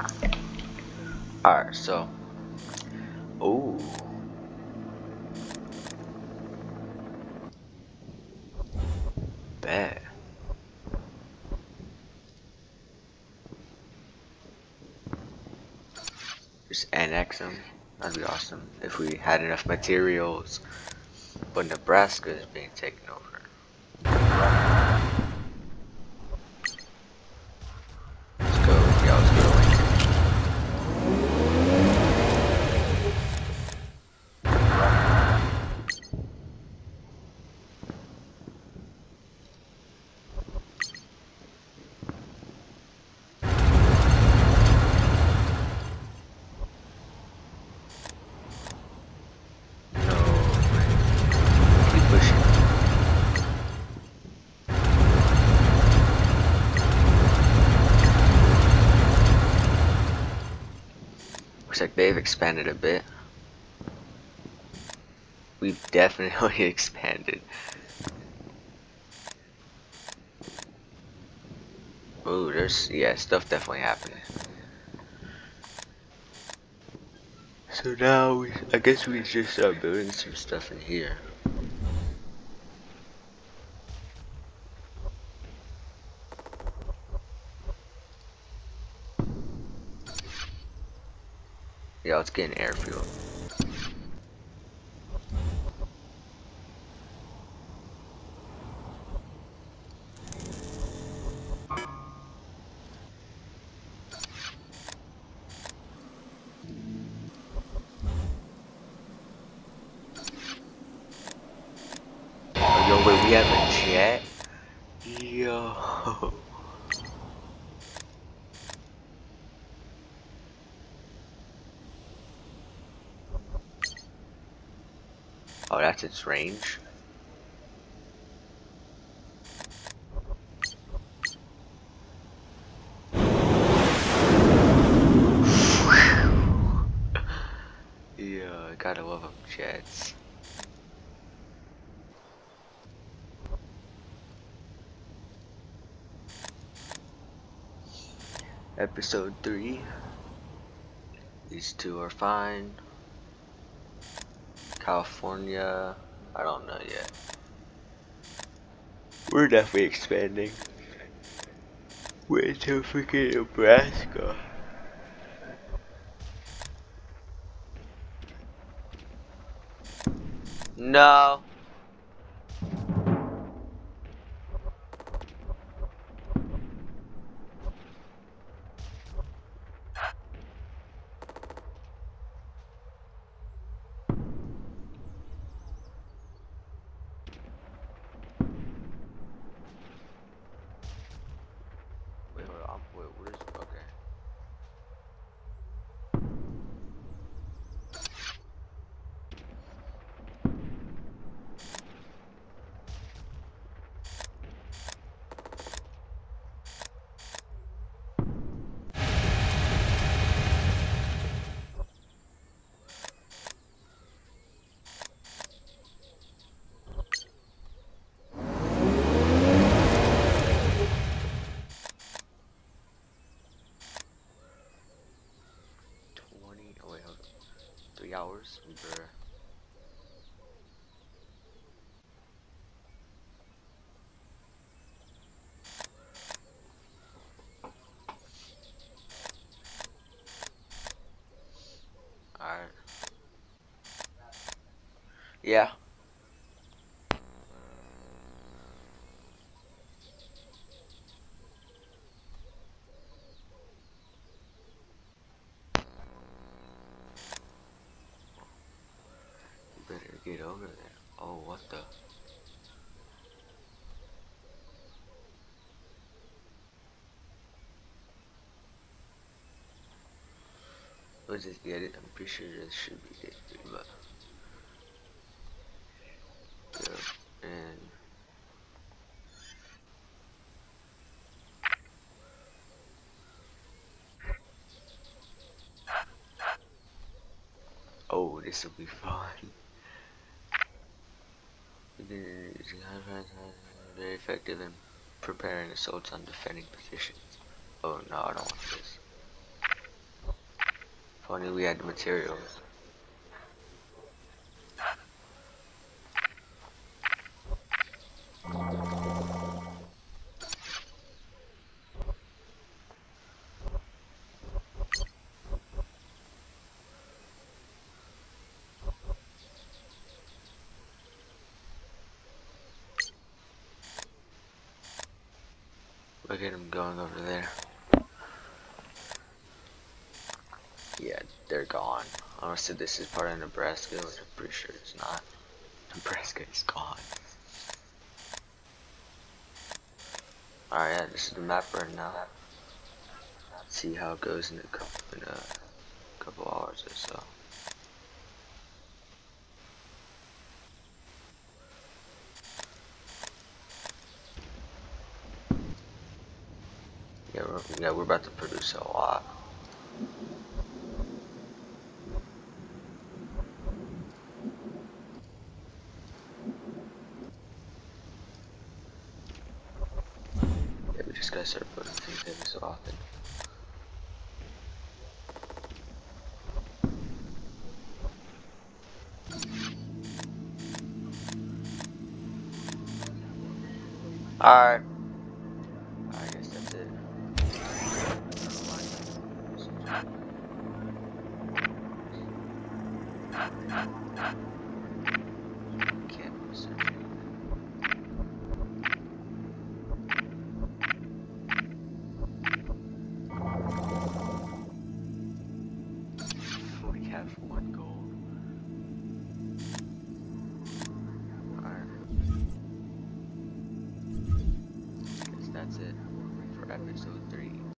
Alright, so. Ooh. Bet. Just annex them. That'd be awesome if we had enough materials. But Nebraska is being taken over. Let's go. Yeah, let's go to Lincoln. No. Keep pushing. Looks like they've expanded a bit. We've definitely expanded. Ooh, there's, yeah, stuff definitely happening. So now, I guess we just start building some stuff in here. Yeah, let's get an airfield. Oh, yo, wait, we have a jet? Yo. Oh, that's its range? Yeah, I gotta love them jets. Episode 3. These two are fine. California, I don't know yet. We're definitely expanding. Wait till freaking Nebraska. No. Wait, hold on. Wait, where's, okay. Oh wait, hold on. 3 hours? Bruh. Alright. Yeah. You better get over there. Oh, what the? Let's just get it. I'm pretty sure this should be it. But, yeah. And oh, this will be fun. Very effective in preparing assaults on defending positions. Oh no, I don't want this. Funny we had the materials. Look at them going over there. Yeah, they're gone. Honestly, this is part of Nebraska, which I'm pretty sure it's not. Nebraska is gone. Alright, yeah, this is the map right now. See how it goes in a couple hours or so. Yeah, we're about to produce a lot. Yeah, we just gotta start putting things every so often. Alright. I guess that's it. Can't miss it. We have one goal. Alright. Guess that's it for episode 3.